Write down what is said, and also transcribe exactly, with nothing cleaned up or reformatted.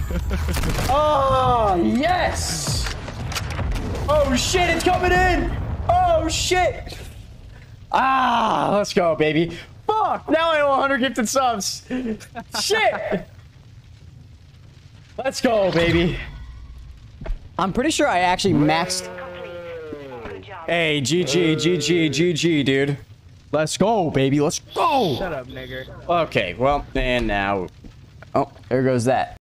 Oh, yes. Oh, shit. It's coming in. Oh, shit. Ah, let's go, baby. Fuck. Now I owe one hundred gifted subs. Shit. Let's go, baby. I'm pretty sure I actually maxed. Hey, G G, G G, G G, dude. Let's go, baby. Let's go. Shut up, nigger. Okay, well, and now... Oh, there goes that.